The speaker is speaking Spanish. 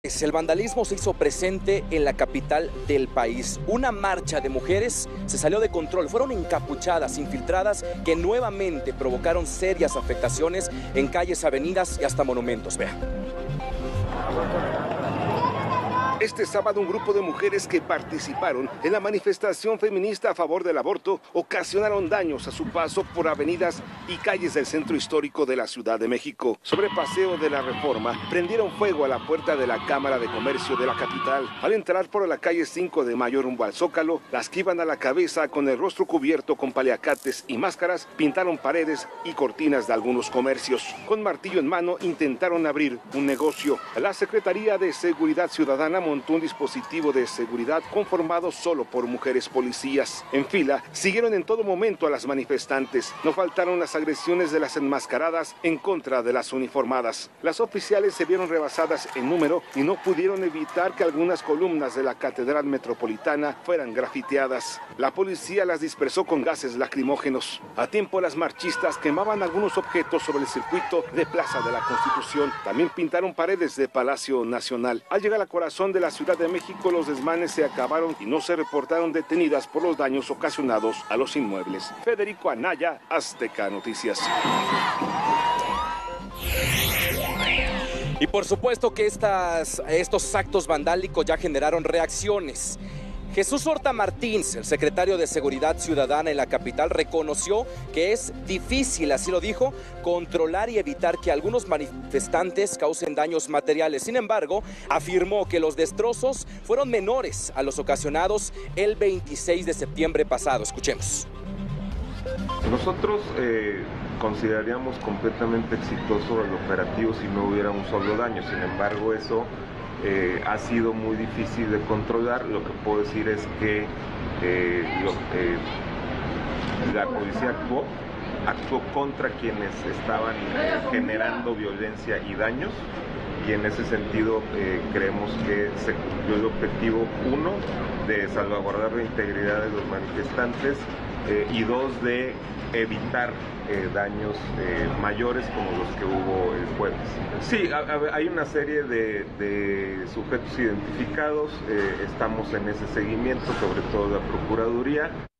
El vandalismo se hizo presente en la capital del país. Una marcha de mujeres se salió de control. Fueron encapuchadas, infiltradas, que nuevamente provocaron serias afectaciones en calles, avenidas y hasta monumentos. Vea. Este sábado, un grupo de mujeres que participaron en la manifestación feminista a favor del aborto ocasionaron daños a su paso por avenidas y calles del centro histórico de la Ciudad de México. Sobre Paseo de la Reforma, prendieron fuego a la puerta de la Cámara de Comercio de la capital. Al entrar por la calle 5 de Mayo rumbo al Zócalo, las que iban a la cabeza con el rostro cubierto con paliacates y máscaras, pintaron paredes y cortinas de algunos comercios. Con martillo en mano, intentaron abrir un negocio. La Secretaría de Seguridad Ciudadana montó un dispositivo de seguridad conformado solo por mujeres policías. En fila, siguieron en todo momento a las manifestantes. No faltaron las agresiones de las enmascaradas en contra de las uniformadas. Las oficiales se vieron rebasadas en número y no pudieron evitar que algunas columnas de la Catedral Metropolitana fueran grafiteadas. La policía las dispersó con gases lacrimógenos. A tiempo, las marchistas quemaban algunos objetos sobre el circuito de Plaza de la Constitución. También pintaron paredes de Palacio Nacional. Al llegar al corazón de la Ciudad de México, los desmanes se acabaron y no se reportaron detenidas por los daños ocasionados a los inmuebles. Federico Anaya, Azteca Noticias. Y por supuesto que estos actos vandálicos ya generaron reacciones. Jesús Horta Martins, el secretario de Seguridad Ciudadana en la capital, reconoció que es difícil, así lo dijo, controlar y evitar que algunos manifestantes causen daños materiales. Sin embargo, afirmó que los destrozos fueron menores a los ocasionados el 26 de septiembre pasado. Escuchemos. Nosotros consideraríamos completamente exitoso el operativo si no hubiera un solo daño. Sin embargo, eso ha sido muy difícil de controlar. Lo que puedo decir es que la policía actuó contra quienes estaban generando violencia y daños, y en ese sentido creemos que se cumplió el objetivo, uno, de salvaguardar la integridad de los manifestantes, y dos, de evitar daños mayores como los que hubo el jueves. Sí, hay una serie de sujetos identificados, estamos en ese seguimiento, sobre todo la Procuraduría.